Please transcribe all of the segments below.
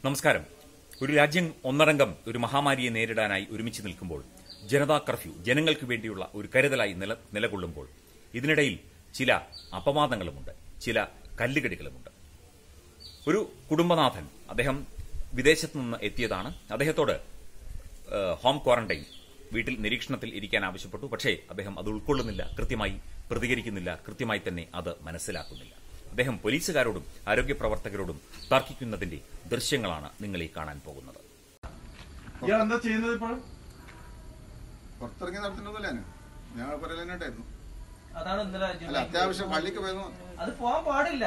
നമസ്കാരം. ഒരു രാജ്യം ഒന്നടങ്കം ഒരു മഹാമാരിയെ നേരിടാനായി ഒരുമിച്ച് നിൽക്കുമ്പോൾ, ജനതാ കർഫ്യൂ ജനങ്ങൾക്ക് വേണ്ടിയുള്ള ഒരു കരുതലായി നിലകൊള്ളുമ്പോൾ, ഇതിനിടയിൽ ചില അപവാദങ്ങളുമുണ്ട്, ചില കല്ലുകടികളുമുണ്ട്. ഒരു കുടുംബനാഥൻ, അദ്ദേഹം വിദേശത്തു നിന്ന് എത്തിയതാണ്. അദ്ദേഹത്തോട് ഹോം ക്വാറന്റൈൻ, വീട്ടിൽ നിരീക്ഷണത്തിൽ ഇരിക്കാൻ ആവശ്യപ്പെട്ടു. പക്ഷേ അദ്ദേഹം അത് ഉൾക്കൊള്ളുന്നില്ല, കൃത്യമായി പ്രതികരിക്കുന്നില്ല, കൃത്യമായി തന്നെ അത് മനസ്സിലാക്കുന്നില്ല. അദ്ദേഹം പോലീസുകാരോടും ആരോഗ്യ പ്രവർത്തകരോടും തർക്കിക്കുന്നതിന്റെ ദൃശ്യങ്ങളാണ് നിങ്ങൾ ഈ കാണാൻ പോകുന്നത്. എന്താ ചെയ്യുന്നത് ഇപ്പോൾ? പുറത്തിറങ്ങി നടത്തുന്നതല്ലേ ഞങ്ങൾ പറയലുണ്ടായിരുന്നു. അതാണ് ഇന്നലെ അത്യാവശ്യം പള്ളിക്ക് പോയിരുന്നു. അത് പോകാൻ പാടില്ല.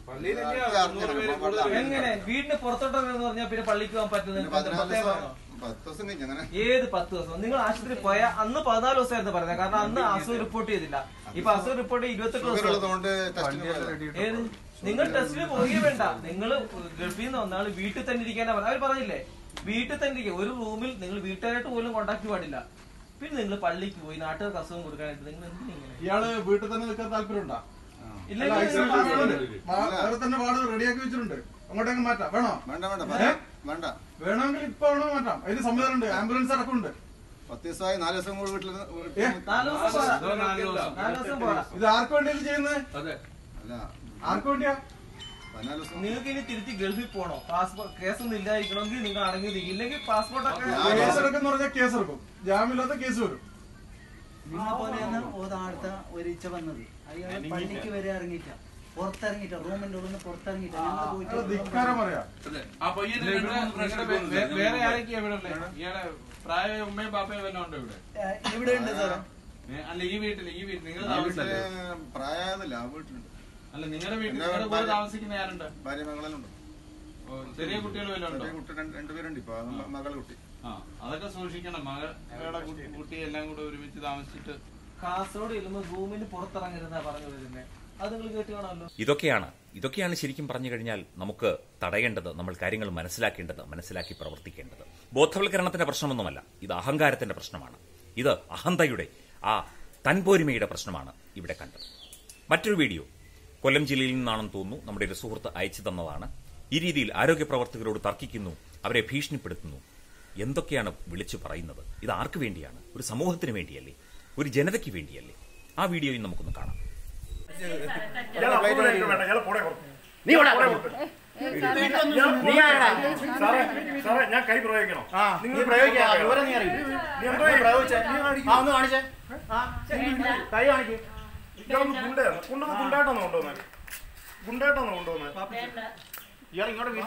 എങ്ങനെ വീടിന് പുറത്തോട്ടെന്ന് പറഞ്ഞാൽ പിന്നെ പള്ളിക്ക് പോകാൻ പറ്റുന്നത്? ഏത് 10 ദിവസം? നിങ്ങൾ ആശുപത്രി പോയ അന്ന് 14 ദിവസമായിരുന്നു പറയുന്നത്. കാരണം അന്ന് അസുഖം റിപ്പോർട്ട് ചെയ്തില്ല. ഇപ്പൊ അസുഖം റിപ്പോർട്ട് 28 ദിവസം. ഏത് നിങ്ങൾ ടെസ്റ്റിന് പോകേ വേണ്ട. നിങ്ങൾ ഗൾഫിൽ നിന്ന് വന്നാൾ വീട്ടിൽ തന്നെ ഇരിക്കാനാ പറഞ്ഞത്. അവർ പറഞ്ഞില്ലേ വീട്ടിൽ തന്നെ ഇരിക്കുക. ഒരു റൂമിൽ നിങ്ങൾ വീട്ടുകാരായിട്ട് പോലും കോണ്ടാക്ട് പാടില്ല. പിന്നെ നിങ്ങൾ പള്ളിക്ക് പോയി നാട്ടുകാർക്ക് അസുഖം കൊടുക്കാനായിട്ട് നിങ്ങൾ എന്തിനാ? ഇയാള് വീട്ടിൽ തന്നെ നിൽക്കാൻ താല്പര്യമുണ്ടോ? തന്നെ വാർഡ് റെഡിയാക്കി വെച്ചിട്ടുണ്ട്. അങ്ങോട്ടേക്ക് മാറ്റാം. വേണോ? വേണ്ട. വേണമെങ്കിൽ ഇപ്പൊ വേണോ മാറ്റാം. അതിന് സംവിധാനം ഉണ്ട്. ആംബുലൻസ് അടക്കമുണ്ട്. 10 ദിവസമായി 4 ദിവസം കൂടി വീട്ടിൽ. ഇത് ആർക്ക് വേണ്ടിയാണ് ചെയ്യുന്നത്? ആർക്ക് വേണ്ടിയാ? നിങ്ങൾക്ക് ഇനി തിരിച്ച് ഗൾഫിൽ പോകണോ? പാസ്പോർട്ട് കേസൊന്നും ഇല്ലായിരിക്കണമെങ്കിൽ നിങ്ങൾ അടങ്ങി ഇല്ലെങ്കിൽ പാസ്പോർട്ടൊക്കെ കേസ് എടുക്കുന്ന പറഞ്ഞാൽ കേസ് എടുക്കും. ജാമ്യമില്ലാത്ത കേസ് വരും. അടുത്ത ഒരിച്ച വന്നത് അയാൾ പള്ളിക്ക് വരെ ഇറങ്ങിയിട്ട, പുറത്തിറങ്ങിയിട്ട, റൂമിന്റെ ഉള്ളിൽ നിന്ന് പുറത്തിറങ്ങിയിട്ട. വേറെ ആരൊക്കെയാ പ്രായ ഉമ്മയും പാപ്പയും വല്ലതും ഉണ്ടോ ഇവിടെ ഉണ്ട് സാറേ. അല്ല ഈ വീട്ടിൽ നിങ്ങൾ പ്രായമില്ല. വീട്ടിലുണ്ട്. അല്ല നിങ്ങളുടെ വീട്ടിൽ നിങ്ങളുടെ കൂടെ താമസിക്കുന്ന ആരുണ്ട്? ഭാര്യ മകളുണ്ട്. ചെറിയ കുട്ടികൾ വല്ലതും ഉണ്ടോ? കുട്ടി 2 പേരുണ്ട്. ഇപ്പൊ മകളെ കുട്ടി. അതൊക്കെ സൂക്ഷിക്കണം. മകളുടെ കുട്ടി എല്ലാം കൂടെ ഒരുമിച്ച് താമസിച്ചിട്ട് കാസർഗോഡ് ചെല്ലുമ്പോൾ റൂമിന് പുറത്തിറങ്ങരുന്നാ പറഞ്ഞു വരുന്നത്. അത് നിങ്ങൾ കേട്ട് കാണാമല്ലോ. ഇതൊക്കെയാണ് ശരിക്കും പറഞ്ഞു കഴിഞ്ഞാൽ നമുക്ക് തടയേണ്ടത്, നമ്മൾ കാര്യങ്ങൾ മനസ്സിലാക്കേണ്ടത്, മനസ്സിലാക്കി പ്രവർത്തിക്കേണ്ടത്. ബോധവൽക്കരണത്തിന്റെ പ്രശ്നമൊന്നുമല്ല, ഇത് അഹങ്കാരത്തിന്റെ പ്രശ്നമാണ്. ഇത് അഹന്തയുടെ, ആ തൻപോരിമയുടെ പ്രശ്നമാണ് ഇവിടെ കണ്ടത്. മറ്റൊരു വീഡിയോ കൊല്ലം ജില്ലയിൽ നിന്നാണെന്ന് തോന്നുന്നു, നമ്മുടെ ഒരു സുഹൃത്ത് അയച്ചു തന്നതാണ്. ഈ രീതിയിൽ ആരോഗ്യ പ്രവർത്തകരോട് തർക്കിക്കുന്നു, അവരെ ഭീഷണിപ്പെടുത്തുന്നു. എന്തൊക്കെയാണ് വിളിച്ചു പറയുന്നത്? ഇത് ആർക്ക് വേണ്ടിയാണ്? ഒരു സമൂഹത്തിന് വേണ്ടിയല്ലേ? ഒരു ജനതയ്ക്ക് വേണ്ടിയല്ലേ? ആ വീഡിയോയിൽ നമുക്കൊന്ന് കാണാം. ഞാൻ കൈ പ്രയോഗിക്കണോ? ഗുണ്ടായിട്ടാണ് കൊണ്ടുവന്നത്. ഇയാൾ ഇങ്ങോട്ട് വീട്ടിൽ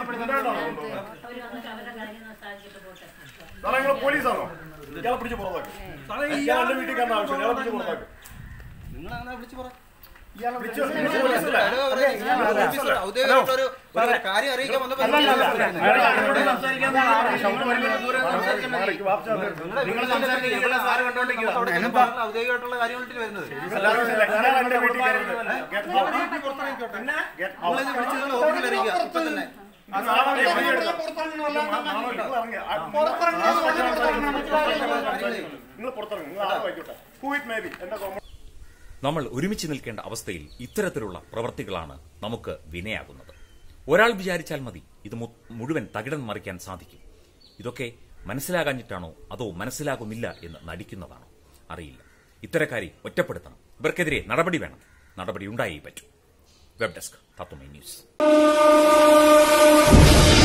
പോലീസാണോ? ഇയാളെ പിടിച്ച് പുറത്താക്കും. വീട്ടിൽ കണ്ട ആവശ്യം ഇയാളെ പിടിച്ച് പുറത്താക്കും. നിങ്ങൾ അങ്ങനെ വിളിച്ചു പറ. ഔദ്യോഗികമായിട്ടുള്ള കാര്യമായിട്ട് വരുന്നത് നമ്മൾ ഒരുമിച്ച് നിൽക്കേണ്ട അവസ്ഥയിൽ ഇത്തരത്തിലുള്ള പ്രവൃത്തികളാണ് നമുക്ക് വിനയാകുന്നത്. ഒരാൾ വിചാരിച്ചാൽ മതി ഇത് മുഴുവൻ തകിടം മറിക്കാൻ സാധിക്കും. ഇതൊക്കെ മനസ്സിലാകാഞ്ഞിട്ടാണോ അതോ മനസ്സിലാകുന്നില്ല എന്ന് നടിക്കുന്നതാണോ അറിയില്ല. ഇത്തരക്കാരെ ഒറ്റപ്പെടുത്തണം. ഇവർക്കെതിരെ നടപടി വേണം. നടപടി ഉണ്ടായേ പറ്റൂ. Web desk Tatwamayi news.